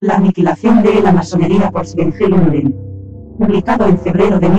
La aniquilación de la masonería por Sven G. Lunden. Publicado en febrero de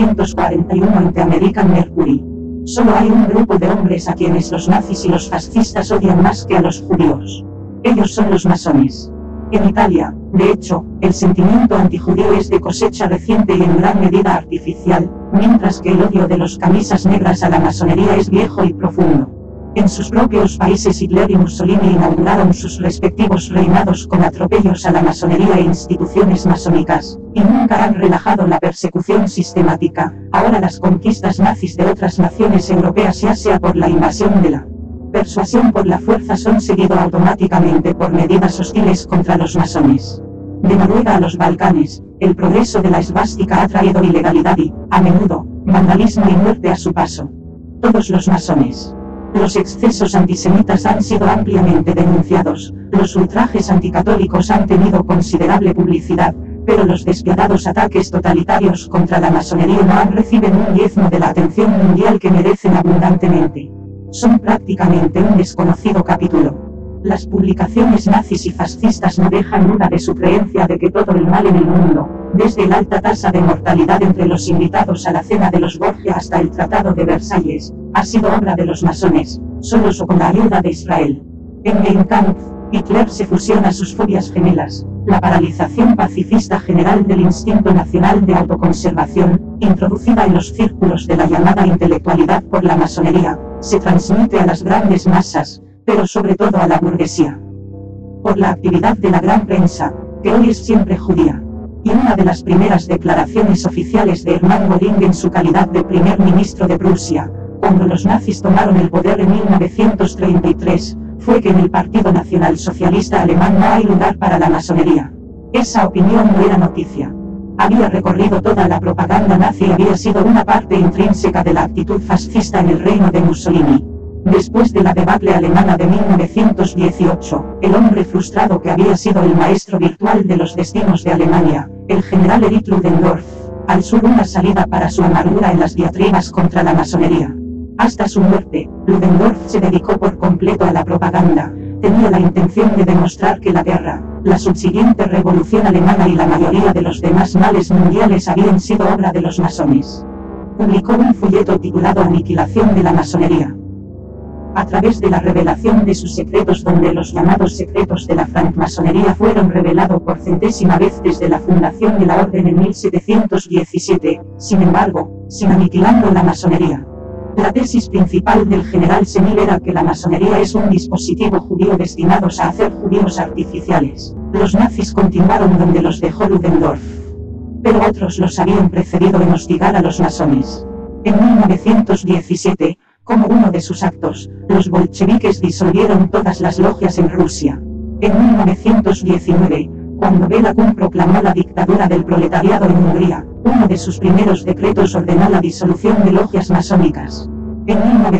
1941 en The American Mercury. Solo hay un grupo de hombres a quienes los nazis y los fascistas odian más que a los judíos. Ellos son los masones. En Italia, de hecho, el sentimiento antijudío es de cosecha reciente y en gran medida artificial, mientras que el odio de los camisas negras a la masonería es viejo y profundo. En sus propios países Hitler y Mussolini inauguraron sus respectivos reinados con atropellos a la masonería e instituciones masónicas, y nunca han relajado la persecución sistemática. Ahora las conquistas nazis de otras naciones europeas, ya sea por la invasión de la persuasión por la fuerza, son seguido automáticamente por medidas hostiles contra los masones. De Noruega a los Balcanes, el progreso de la esvástica ha traído ilegalidad y, a menudo, vandalismo y muerte a su paso. Todos los masones. Los excesos antisemitas han sido ampliamente denunciados, los ultrajes anticatólicos han tenido considerable publicidad, pero los despiadados ataques totalitarios contra la masonería no han recibido un diezmo de la atención mundial que merecen abundantemente. Son prácticamente un desconocido capítulo. Las publicaciones nazis y fascistas no dejan duda de su creencia de que todo el mal en el mundo, desde la alta tasa de mortalidad entre los invitados a la cena de los Borgia hasta el Tratado de Versalles, ha sido obra de los masones, solos o con la ayuda de Israel. En Mein Kampf, Hitler se fusiona a sus fobias gemelas, la paralización pacifista general del instinto nacional de autoconservación, introducida en los círculos de la llamada intelectualidad por la masonería, se transmite a las grandes masas, pero sobre todo a la burguesía. Por la actividad de la gran prensa, que hoy es siempre judía. Y una de las primeras declaraciones oficiales de Hermann Göring en su calidad de primer ministro de Prusia, cuando los nazis tomaron el poder en 1933, fue que en el Partido Nacional Socialista Alemán no hay lugar para la masonería. Esa opinión no era noticia. Había recorrido toda la propaganda nazi y había sido una parte intrínseca de la actitud fascista en el reino de Mussolini. Después de la debacle alemana de 1918, el hombre frustrado que había sido el maestro virtual de los destinos de Alemania, el general Erich Ludendorff, alzó una salida para su amargura en las diatribas contra la masonería. Hasta su muerte, Ludendorff se dedicó por completo a la propaganda. Tenía la intención de demostrar que la guerra, la subsiguiente revolución alemana y la mayoría de los demás males mundiales habían sido obra de los masones. Publicó un folleto titulado Aniquilación de la masonería. A través de la revelación de sus secretos, donde los llamados secretos de la francmasonería fueron revelados por centésima vez desde la fundación de la orden en 1717, sin embargo, sin aniquilando la masonería. La tesis principal del general Semil era que la masonería es un dispositivo judío destinado a hacer judíos artificiales. Los nazis continuaron donde los dejó Ludendorff. Pero otros los habían precedido en hostigar a los masones. En 1917, como uno de sus actos, los bolcheviques disolvieron todas las logias en Rusia. En 1919, cuando Béla Kun proclamó la dictadura del proletariado en Hungría, uno de sus primeros decretos ordenó la disolución de logias masónicas. En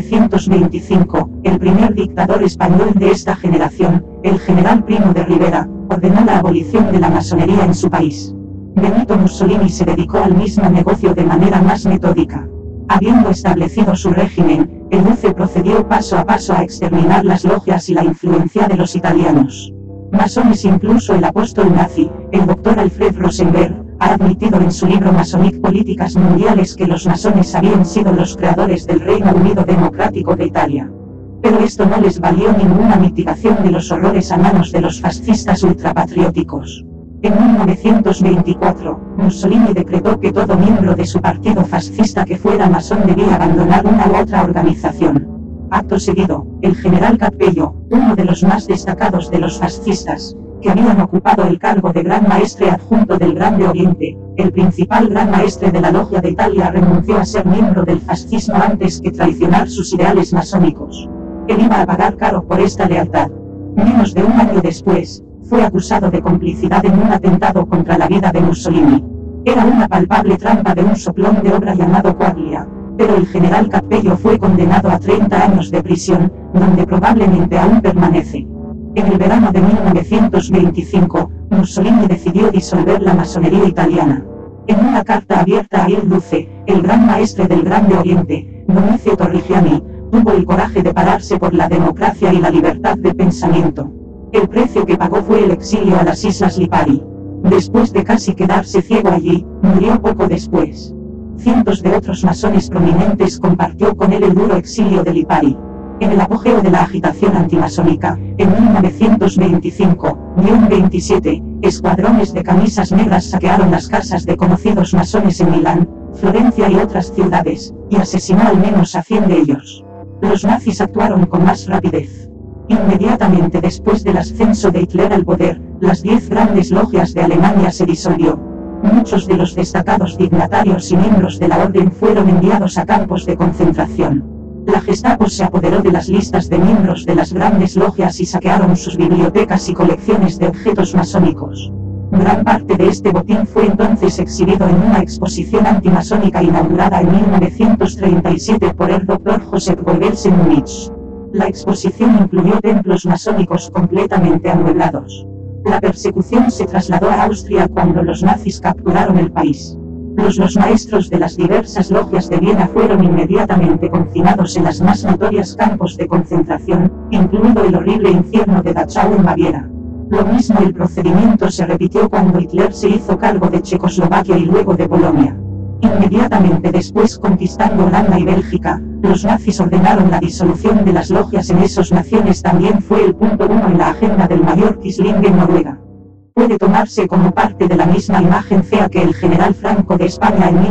1925, el primer dictador español de esta generación, el general Primo de Rivera, ordenó la abolición de la masonería en su país. Benito Mussolini se dedicó al mismo negocio de manera más metódica. Habiendo establecido su régimen, el Duce procedió paso a paso a exterminar las logias y la influencia de los italianos masones. Incluso el apóstol nazi, el doctor Alfred Rosenberg, ha admitido en su libro Masonic Políticas Mundiales que los masones habían sido los creadores del Reino Unido Democrático de Italia. Pero esto no les valió ninguna mitigación de los horrores a manos de los fascistas ultrapatrióticos. En 1924, Mussolini decretó que todo miembro de su partido fascista que fuera masón debía abandonar una u otra organización. Acto seguido, el general Cappello, uno de los más destacados de los fascistas, que habían ocupado el cargo de Gran Maestre Adjunto del Grande Oriente, el principal Gran Maestre de la Logia de Italia, renunció a ser miembro del fascismo antes que traicionar sus ideales masónicos. Él iba a pagar caro por esta lealtad. Menos de un año después, fue acusado de complicidad en un atentado contra la vida de Mussolini. Era una palpable trampa de un soplón de obra llamado Quaglia, pero el general Cappello fue condenado a 30 años de prisión, donde probablemente aún permanece. En el verano de 1925, Mussolini decidió disolver la masonería italiana. En una carta abierta a Il Duce, el Gran Maestre del Grande Oriente, Domizio Torrigiani, tuvo el coraje de pararse por la democracia y la libertad de pensamiento. El precio que pagó fue el exilio a las Islas Lipari. Después de casi quedarse ciego allí, murió poco después. Cientos de otros masones prominentes compartió con él el duro exilio de Lipari. En el apogeo de la agitación antimasónica, en 1925-27, escuadrones de camisas negras saquearon las casas de conocidos masones en Milán, Florencia y otras ciudades, y asesinó al menos a 100 de ellos. Los nazis actuaron con más rapidez. Inmediatamente después del ascenso de Hitler al poder, las 10 grandes logias de Alemania se disolvió. Muchos de los destacados dignatarios y miembros de la orden fueron enviados a campos de concentración. La Gestapo se apoderó de las listas de miembros de las grandes logias y saquearon sus bibliotecas y colecciones de objetos masónicos. Gran parte de este botín fue entonces exhibido en una exposición antimasónica inaugurada en 1937 por el Dr. Joseph Goebbels en Múnich. La exposición incluyó templos masónicos completamente amueblados. La persecución se trasladó a Austria cuando los nazis capturaron el país. Los maestros de las diversas logias de Viena fueron inmediatamente confinados en las más notorias campos de concentración, incluido el horrible infierno de Dachau en Baviera. Lo mismo el procedimiento se repitió cuando Hitler se hizo cargo de Checoslovaquia y luego de Polonia. Inmediatamente después, conquistando Holanda y Bélgica, los nazis ordenaron la disolución de las logias en esas naciones. También fue el punto 1 en la agenda del mayor Quisling en Noruega. Puede tomarse como parte de la misma imagen fea que el general Franco de España en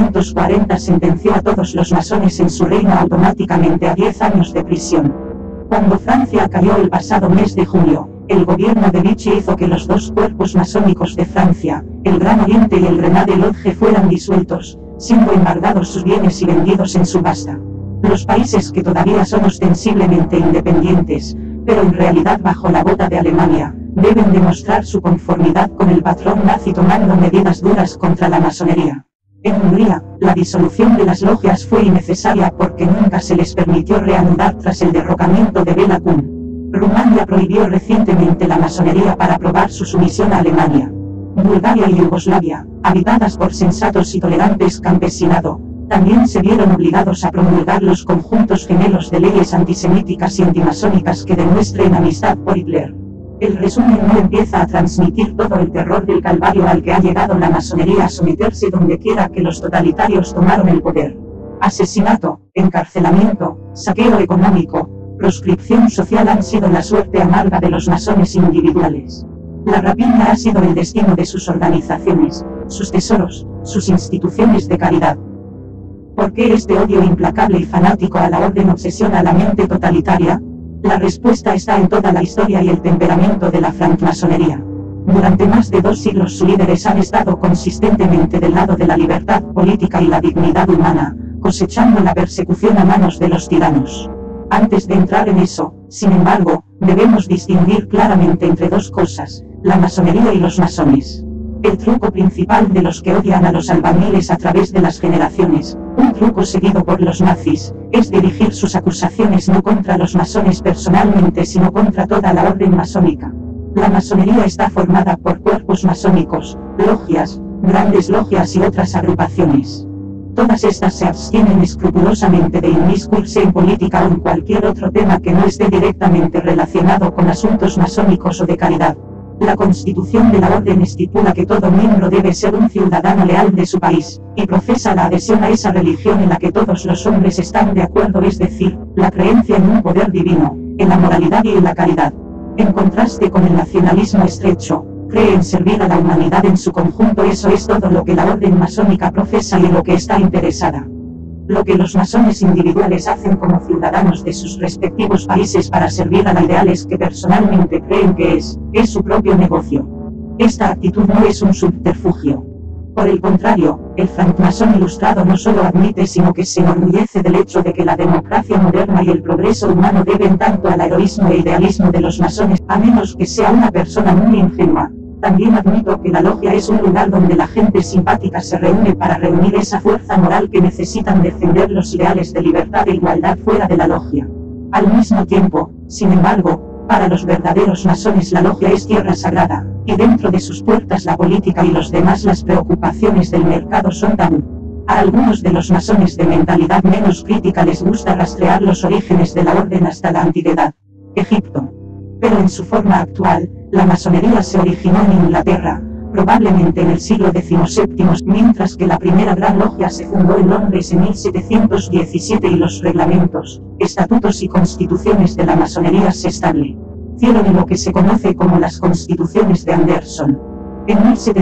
1940 sentenció a todos los masones en su reino automáticamente a 10 años de prisión. Cuando Francia cayó el pasado mes de julio, el gobierno de Vichy hizo que los dos cuerpos masónicos de Francia, el Gran Oriente y el Grenade Lodge, fueran disueltos, siendo embargados sus bienes y vendidos en subasta. Los países que todavía son ostensiblemente independientes, pero en realidad bajo la bota de Alemania, deben demostrar su conformidad con el patrón nazi tomando medidas duras contra la masonería. En Hungría, la disolución de las logias fue innecesaria porque nunca se les permitió reanudar tras el derrocamiento de Bela Kun. Rumania prohibió recientemente la masonería para probar su sumisión a Alemania. Bulgaria y Yugoslavia, habitadas por sensatos y tolerantes campesinado, también se vieron obligados a promulgar los conjuntos gemelos de leyes antisemíticas y antimasónicas que demuestren amistad por Hitler. El resumen no empieza a transmitir todo el terror del calvario al que ha llegado la masonería a someterse donde quiera que los totalitarios tomaron el poder. Asesinato, encarcelamiento, saqueo económico, proscripción social han sido la suerte amarga de los masones individuales. La rapiña ha sido el destino de sus organizaciones, sus tesoros, sus instituciones de caridad. ¿Por qué este odio implacable y fanático a la orden obsesiona la mente totalitaria? La respuesta está en toda la historia y el temperamento de la francmasonería. Durante más de 2 siglos sus líderes han estado consistentemente del lado de la libertad política y la dignidad humana, cosechando la persecución a manos de los tiranos. Antes de entrar en eso, sin embargo, debemos distinguir claramente entre dos cosas, la masonería y los masones. El truco principal de los que odian a los albañiles a través de las generaciones, un truco seguido por los nazis, es dirigir sus acusaciones no contra los masones personalmente sino contra toda la orden masónica. La masonería está formada por cuerpos masónicos, logias, grandes logias y otras agrupaciones. Todas estas se abstienen escrupulosamente de inmiscuirse en política o en cualquier otro tema que no esté directamente relacionado con asuntos masónicos o de caridad. La Constitución de la Orden estipula que todo miembro debe ser un ciudadano leal de su país, y profesa la adhesión a esa religión en la que todos los hombres están de acuerdo, es decir, la creencia en un poder divino, en la moralidad y en la caridad. En contraste con el nacionalismo estrecho, cree en servir a la humanidad en su conjunto. Eso es todo lo que la orden masónica profesa y en lo que está interesada. Lo que los masones individuales hacen como ciudadanos de sus respectivos países para servir a los ideales que personalmente creen que es su propio negocio. Esta actitud no es un subterfugio. Por el contrario, el francmasón ilustrado no solo admite sino que se enorgullece del hecho de que la democracia moderna y el progreso humano deben tanto al heroísmo e idealismo de los masones, a menos que sea una persona muy ingenua. También admito que la logia es un lugar donde la gente simpática se reúne para reunir esa fuerza moral que necesitan defender los ideales de libertad e igualdad fuera de la logia. Al mismo tiempo, sin embargo, para los verdaderos masones la logia es tierra sagrada, y dentro de sus puertas la política y los demás las preocupaciones del mercado son tabú. A algunos de los masones de mentalidad menos crítica les gusta rastrear los orígenes de la orden hasta la antigüedad. Egipto. Pero en su forma actual, la masonería se originó en Inglaterra, probablemente en el siglo XVII, mientras que la primera gran logia se fundó en Londres en 1717 y los reglamentos, estatutos y constituciones de la masonería se establecieron en lo que se conoce como las Constituciones de Anderson. En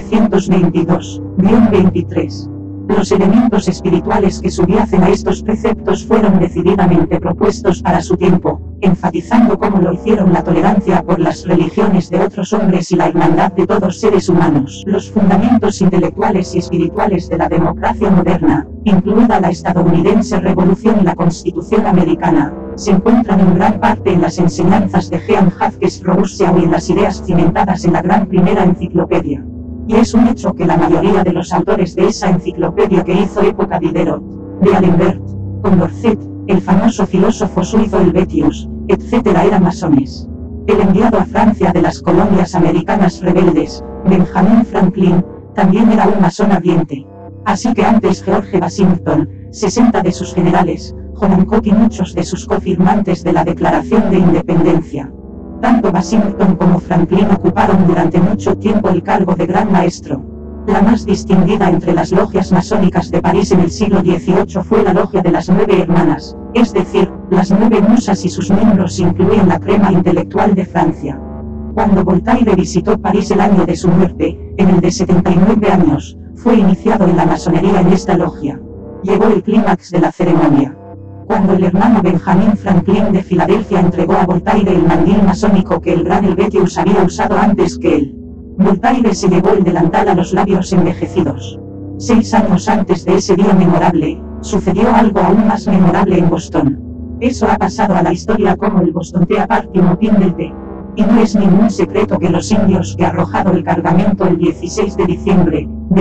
1722-23, los elementos espirituales que subyacen a estos preceptos fueron decididamente propuestos para su tiempo, enfatizando como lo hicieron la tolerancia por las religiones de otros hombres y la hermandad de todos seres humanos. Los fundamentos intelectuales y espirituales de la democracia moderna, incluida la estadounidense Revolución y la Constitución americana, se encuentran en gran parte en las enseñanzas de Jean Jacques Rousseau y en las ideas cimentadas en la gran primera enciclopedia. Y es un hecho que la mayoría de los autores de esa enciclopedia que hizo época Diderot, de D'Alembert, Condorcet, el famoso filósofo suizo Helvetius, etc. eran masones. El enviado a Francia de las colonias americanas rebeldes, Benjamin Franklin, también era un masón ardiente. Así que antes George Washington, 60 de sus generales, John Hancock y muchos de sus cofirmantes de la Declaración de Independencia. Tanto Washington como Franklin ocuparon durante mucho tiempo el cargo de Gran Maestro. La más distinguida entre las logias masónicas de París en el siglo XVIII fue la Logia de las 9 Hermanas, es decir, las 9 musas, y sus miembros incluían la crema intelectual de Francia. Cuando Voltaire visitó París el año de su muerte, en el de 79 años, fue iniciado en la masonería en esta logia. Llegó el clímax de la ceremonia cuando el hermano Benjamin Franklin de Filadelfia entregó a Voltaire el mandil masónico que el gran Helvetius había usado antes que él. Voltaire se llevó el delantal a los labios envejecidos. 6 años antes de ese día memorable, sucedió algo aún más memorable en Boston. Eso ha pasado a la historia como el Boston Tea Party motín del té. Y no es ningún secreto que los indios que arrojado el cargamento el 16 de diciembre de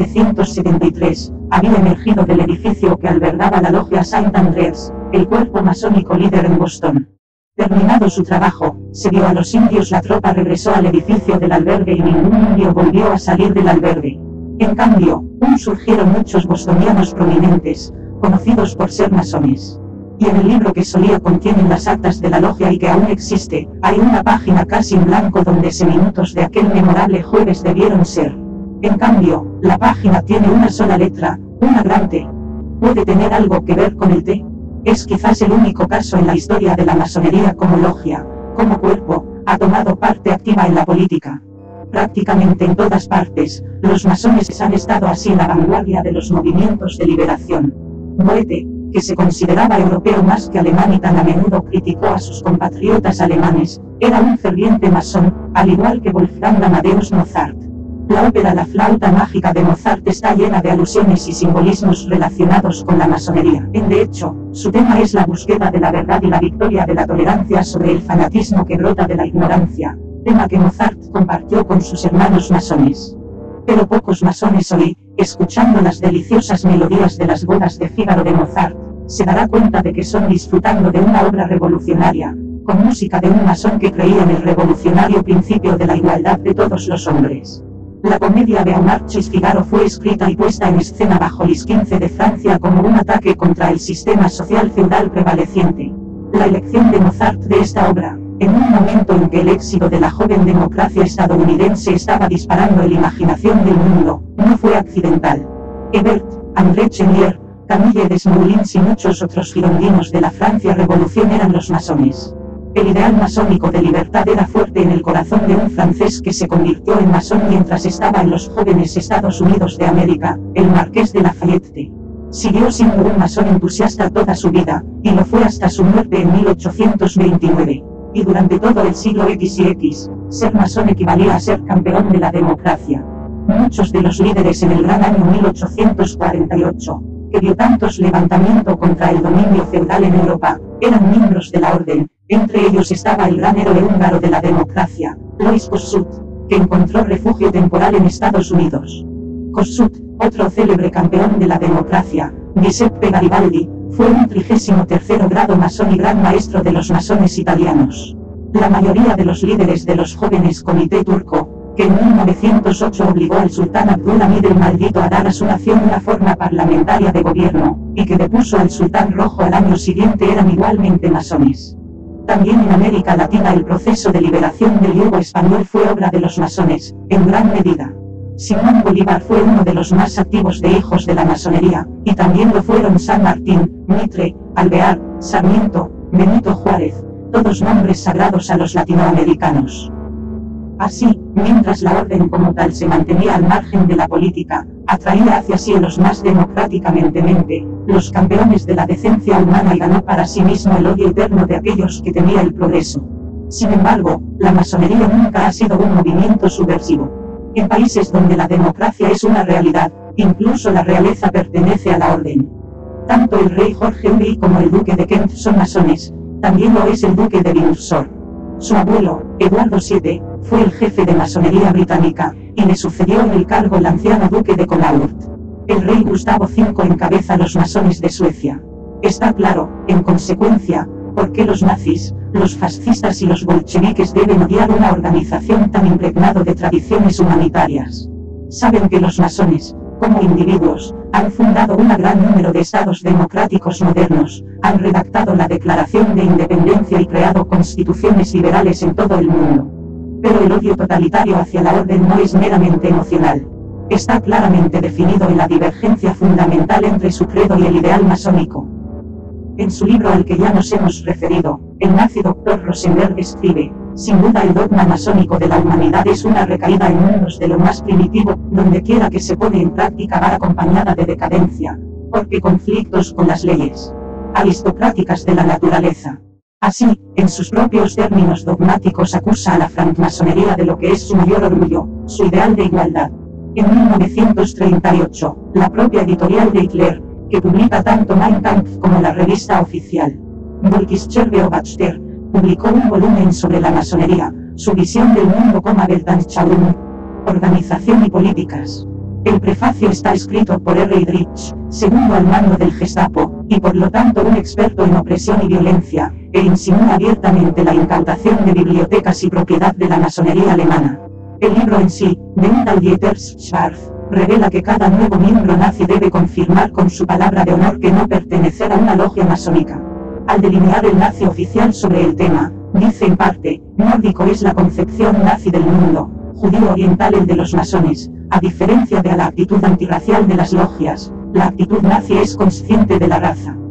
1773, había emergido del edificio que albergaba la logia St. Andrews, el cuerpo masónico líder en Boston. Terminado su trabajo, se dio a los indios, la tropa regresó al edificio del albergue y ningún indio volvió a salir del albergue. En cambio, surgieron muchos bostonianos prominentes, conocidos por ser masones. Y en el libro que solía contienen las actas de la logia y que aún existe, hay una página casi en blanco donde ese minutos de aquel memorable jueves debieron ser. En cambio, la página tiene una sola letra, una gran T. ¿Puede tener algo que ver con el T? Es quizás el único caso en la historia de la masonería como logia, como cuerpo, ha tomado parte activa en la política. Prácticamente en todas partes, los masones han estado así en la vanguardia de los movimientos de liberación. Goethe, que se consideraba europeo más que alemán y tan a menudo criticó a sus compatriotas alemanes, era un ferviente masón, al igual que Wolfgang Amadeus Mozart. La ópera La flauta mágica de Mozart está llena de alusiones y simbolismos relacionados con la masonería. De hecho, su tema es la búsqueda de la verdad y la victoria de la tolerancia sobre el fanatismo que brota de la ignorancia, tema que Mozart compartió con sus hermanos masones. Pero pocos masones hoy, escuchando las deliciosas melodías de las bodas de Fígaro de Mozart, se dará cuenta de que son disfrutando de una obra revolucionaria, con música de un masón que creía en el revolucionario principio de la igualdad de todos los hombres. La comedia de Beaumarchais Figaro fue escrita y puesta en escena bajo Luis XV de Francia como un ataque contra el sistema social feudal prevaleciente. La elección de Mozart de esta obra, en un momento en que el éxito de la joven democracia estadounidense estaba disparando en la imaginación del mundo, no fue accidental. Hebert, André Chenier, Camille Desmoulins y muchos otros girondinos de la Francia Revolución eran los masones. El ideal masónico de libertad era fuerte en el corazón de un francés que se convirtió en masón mientras estaba en los jóvenes Estados Unidos de América, el Marqués de Lafayette. Siguió siendo un masón entusiasta toda su vida, y lo fue hasta su muerte en 1829. Y durante todo el siglo X y X, ser masón equivalía a ser campeón de la democracia. Muchos de los líderes en el gran año 1848, que dio tantos levantamientos contra el dominio feudal en Europa, eran miembros de la orden. Entre ellos estaba el gran héroe húngaro de la democracia, Lajos Kossuth, que encontró refugio temporal en Estados Unidos. Kossuth, otro célebre campeón de la democracia, Giuseppe Garibaldi, fue un 33º grado masón y gran maestro de los masones italianos. La mayoría de los líderes de los jóvenes Comité Turco, que en 1908 obligó al sultán Abdulhamid el Maldito a dar a su nación una forma parlamentaria de gobierno, y que depuso al sultán rojo al año siguiente, eran igualmente masones. También en América Latina el proceso de liberación del yugo español fue obra de los masones, en gran medida. Simón Bolívar fue uno de los más activos de hijos de la masonería, y también lo fueron San Martín, Mitre, Alvear, Sarmiento, Benito Juárez, todos nombres sagrados a los latinoamericanos. Así, mientras la orden como tal se mantenía al margen de la política, atraía hacia sí los más democráticamente, los campeones de la decencia humana y ganó para sí mismo el odio eterno de aquellos que temía el progreso. Sin embargo, la masonería nunca ha sido un movimiento subversivo. En países donde la democracia es una realidad, incluso la realeza pertenece a la orden. Tanto el rey Jorge I como el duque de Kent son masones, también lo es el duque de Windsor. Su abuelo, Eduardo VII, fue el jefe de masonería británica, y le sucedió en el cargo el anciano duque de Connaught. El rey Gustavo V encabeza los masones de Suecia. Está claro, en consecuencia, por qué los nazis, los fascistas y los bolcheviques deben odiar una organización tan impregnada de tradiciones humanitarias. Saben que los masones, como individuos, han fundado un gran número de estados democráticos modernos, han redactado la Declaración de Independencia y creado constituciones liberales en todo el mundo. Pero el odio totalitario hacia la orden no es meramente emocional. Está claramente definido en la divergencia fundamental entre su credo y el ideal masónico. En su libro al que ya nos hemos referido, el nazi Dr. Rosenberg escribe: sin duda el dogma masónico de la humanidad es una recaída en mundos de lo más primitivo, donde quiera que se pone en práctica va acompañada de decadencia, porque conflictos con las leyes aristocráticas de la naturaleza. Así, en sus propios términos dogmáticos acusa a la francmasonería de lo que es su mayor orgullo, su ideal de igualdad. En 1938, la propia editorial de Hitler, que publica tanto Mein Kampf como la revista oficial Volkischer Beobachter, publicó un volumen sobre la masonería, su visión del mundo como Weltanschauung, organización y políticas. El prefacio está escrito por R. Heydrich, segundo al mando del Gestapo, y por lo tanto un experto en opresión y violencia, e insinúa abiertamente la incautación de bibliotecas y propiedad de la masonería alemana. El libro en sí, de un tal Dieter Schwarz, revela que cada nuevo miembro nazi debe confirmar con su palabra de honor que no pertenecer a una logia masónica. Al delinear el nazi oficial sobre el tema, dice en parte: nórdico es la concepción nazi del mundo, judío oriental el de los masones. A diferencia de la actitud antirracial de las logias, la actitud nazi es consciente de la raza.